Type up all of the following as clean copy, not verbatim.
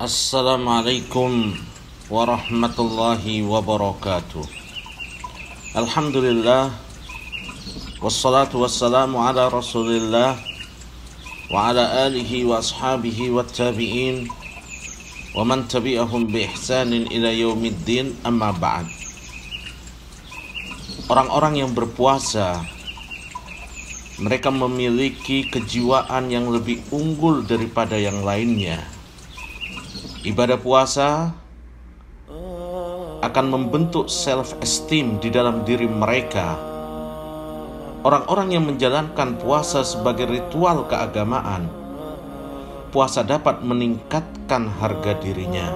Assalamualaikum warahmatullahi wabarakatuh. Alhamdulillah, wassalatu wassalamu ala rasulillah wa ala alihi wa ashabihi wa tabi'in wa man tabi'ahum bi ihsanin ila yaumiddin, amma ba'd. Orang-orang yang berpuasa, mereka memiliki kejiwaan yang lebih unggul daripada yang lainnya. Ibadah puasa akan membentuk self-esteem di dalam diri mereka. Orang-orang yang menjalankan puasa sebagai ritual keagamaan, puasa dapat meningkatkan harga dirinya.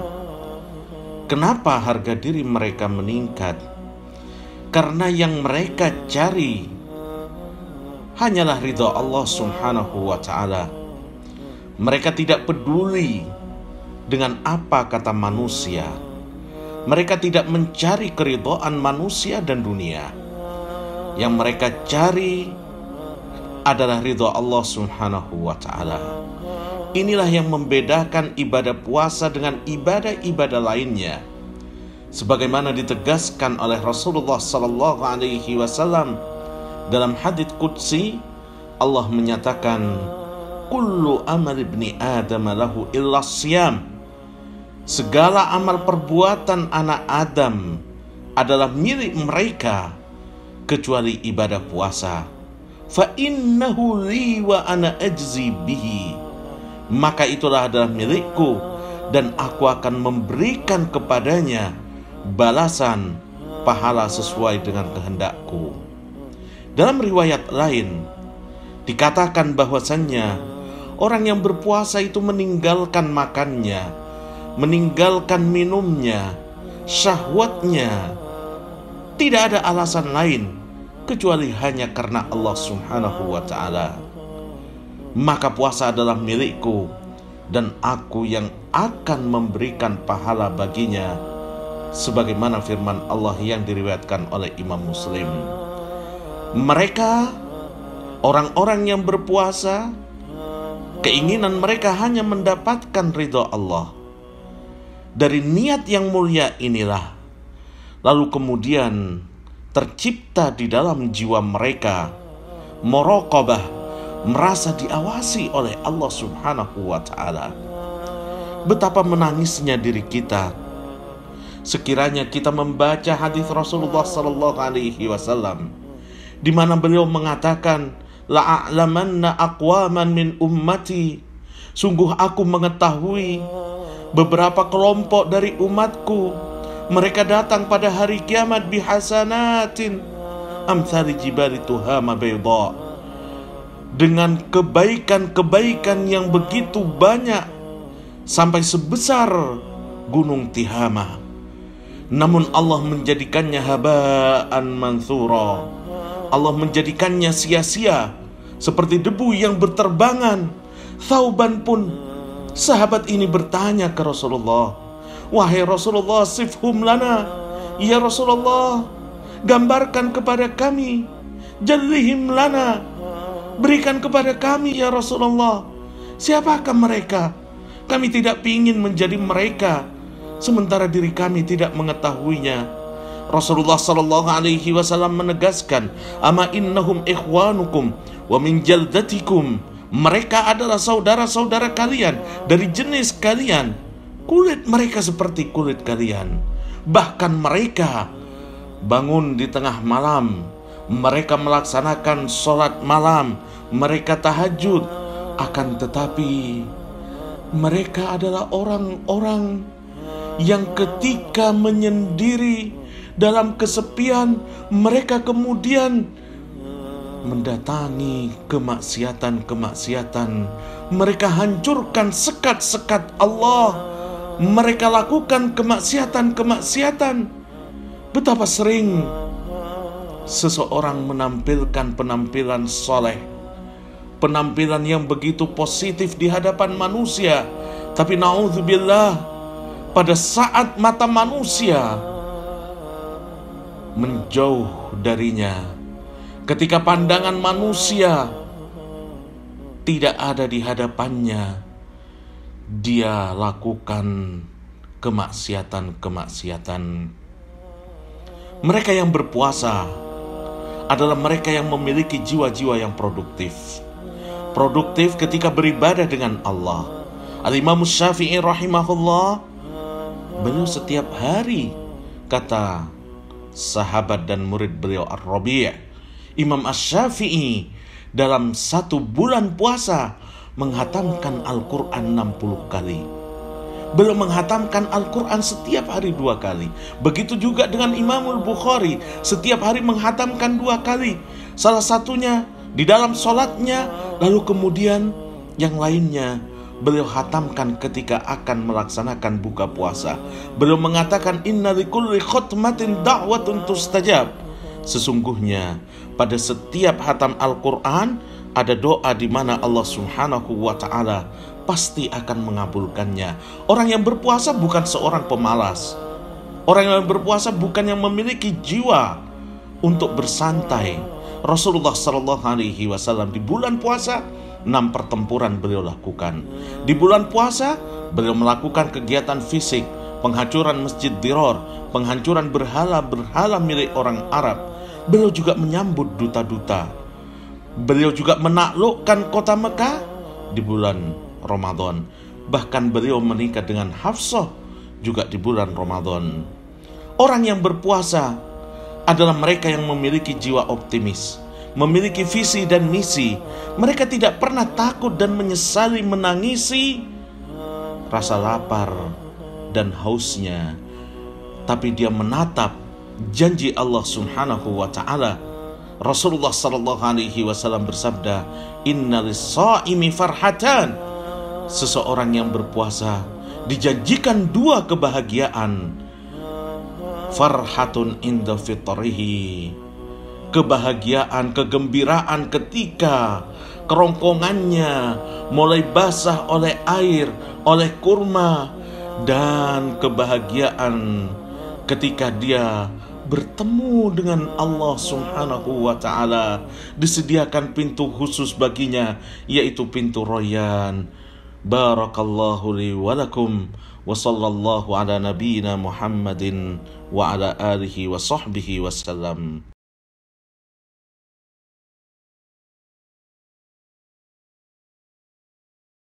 Kenapa harga diri mereka meningkat? Karena yang mereka cari hanyalah ridha Allah Subhanahu wa ta'ala. Mereka tidak peduli dengan apa kata manusia. Mereka tidak mencari keridhaan manusia dan dunia. Yang mereka cari adalah ridha Allah Subhanahu wa ta'ala. Inilah yang membedakan ibadah puasa dengan ibadah-ibadah lainnya. Sebagaimana ditegaskan oleh Rasulullah sallallahu alaihi wasallam dalam hadits qudsi, Allah menyatakan, kullu amal ibni Adam lahu illa siyam. Segala amal perbuatan anak Adam adalah milik mereka kecuali ibadah puasa. Fa innahu li wa ana ajzi bihi. Maka itulah adalah milikku dan aku akan memberikan kepadanya balasan pahala sesuai dengan kehendakku. Dalam riwayat lain dikatakan bahwasannya orang yang berpuasa itu meninggalkan makannya, meninggalkan minumnya, syahwatnya. Tidak ada alasan lain kecuali hanya karena Allah Subhanahu wa ta'ala. Maka puasa adalah milikku dan aku yang akan memberikan pahala baginya, sebagaimana firman Allah yang diriwayatkan oleh Imam Muslim. Mereka, orang-orang yang berpuasa, keinginan mereka hanya mendapatkan ridha Allah. Dari niat yang mulia inilah, lalu kemudian tercipta di dalam jiwa mereka muraqabah, merasa diawasi oleh Allah Subhanahu wa ta'ala. Betapa menangisnya diri kita sekiranya kita membaca hadis Rasulullah sallallahu alaihi wasallam di mana beliau mengatakan, la'alamanna aqwaman min ummati, sungguh aku mengetahui beberapa kelompok dari umatku, mereka datang pada hari kiamat bihasanatin amsali jibali tuhama bayda, dengan kebaikan-kebaikan yang begitu banyak sampai sebesar gunung Tihama. Namun Allah menjadikannya haba'an mansura, Allah menjadikannya sia-sia seperti debu yang berterbangan. Thauban pun, sahabat ini bertanya ke Rasulullah, wahai Rasulullah, sifhum lana, ya Rasulullah, gambarkan kepada kami, jallihim lana, berikan kepada kami ya Rasulullah, siapakah mereka? Kami tidak ingin menjadi mereka, sementara diri kami tidak mengetahuinya. Rasulullah sallallahu alaihi wasallam menegaskan, ama innahum ikhwanukum wa min jaldatikum, mereka adalah saudara-saudara kalian dari jenis kalian. Kulit mereka seperti kulit kalian. Bahkan mereka bangun di tengah malam, mereka melaksanakan sholat malam, mereka tahajud. Akan tetapi mereka adalah orang-orang yang ketika menyendiri dalam kesepian, mereka kemudian mendatangi kemaksiatan-kemaksiatan. Mereka hancurkan sekat-sekat Allah. Mereka lakukan kemaksiatan-kemaksiatan. Betapa sering seseorang menampilkan penampilan soleh, penampilan yang begitu positif di hadapan manusia, tapi naudzubillah, pada saat mata manusia menjauh darinya, ketika pandangan manusia tidak ada di hadapannya, dia lakukan kemaksiatan-kemaksiatan. Mereka yang berpuasa adalah mereka yang memiliki jiwa-jiwa yang produktif. Produktif ketika beribadah dengan Allah. Al-Imam Syafi'i rahimahullah, beliau setiap hari, kata sahabat dan murid beliau Ar-Rabi', Imam Asy-Syafi'i dalam 1 bulan puasa menghatamkan Al-Quran 60 kali. Beliau menghatamkan Al-Quran setiap hari 2 kali. Begitu juga dengan Imamul Bukhari, setiap hari menghatamkan 2 kali. Salah satunya di dalam sholatnya, lalu kemudian yang lainnya beliau hatamkan ketika akan melaksanakan buka puasa. Beliau mengatakan, inna likulli khutmatin da'watun tustajab. Sesungguhnya pada setiap hatam Al-Quran ada doa di mana Allah Subhanahu wa ta'ala pasti akan mengabulkannya. Orang yang berpuasa bukan seorang pemalas. Orang yang berpuasa bukan yang memiliki jiwa untuk bersantai. Rasulullah SAW di bulan puasa 6 pertempuran beliau lakukan. Di bulan puasa beliau melakukan kegiatan fisik, penghancuran Masjid Dirar, penghancuran berhala-berhala milik orang Arab. Beliau juga menyambut duta-duta. Beliau juga menaklukkan kota Mekah di bulan Ramadan. Bahkan beliau menikah dengan Hafsah juga di bulan Ramadan. Orang yang berpuasa adalah mereka yang memiliki jiwa optimis, memiliki visi dan misi. Mereka tidak pernah takut dan menyesali menangisi rasa lapar dan hausnya, tapi dia menatap janji Allah Subhanahu wa ta'ala. Rasulullah SAW bersabda, inna lis-shaimi farhatan. Seseorang yang berpuasa dijanjikan 2 kebahagiaan. Farhatun inda fitrihi, kebahagiaan, kegembiraan ketika kerongkongannya mulai basah oleh air, oleh kurma. Dan kebahagiaan ketika dia bertemu dengan Allah Subhanahu wa ta'ala. Disediakan pintu khusus baginya, yaitu pintu Rayyan. Barakallahu li wa lakum, wa sallallahu ala nabiyyina Muhammadin wa ala alihi wa sahbihi wasallam.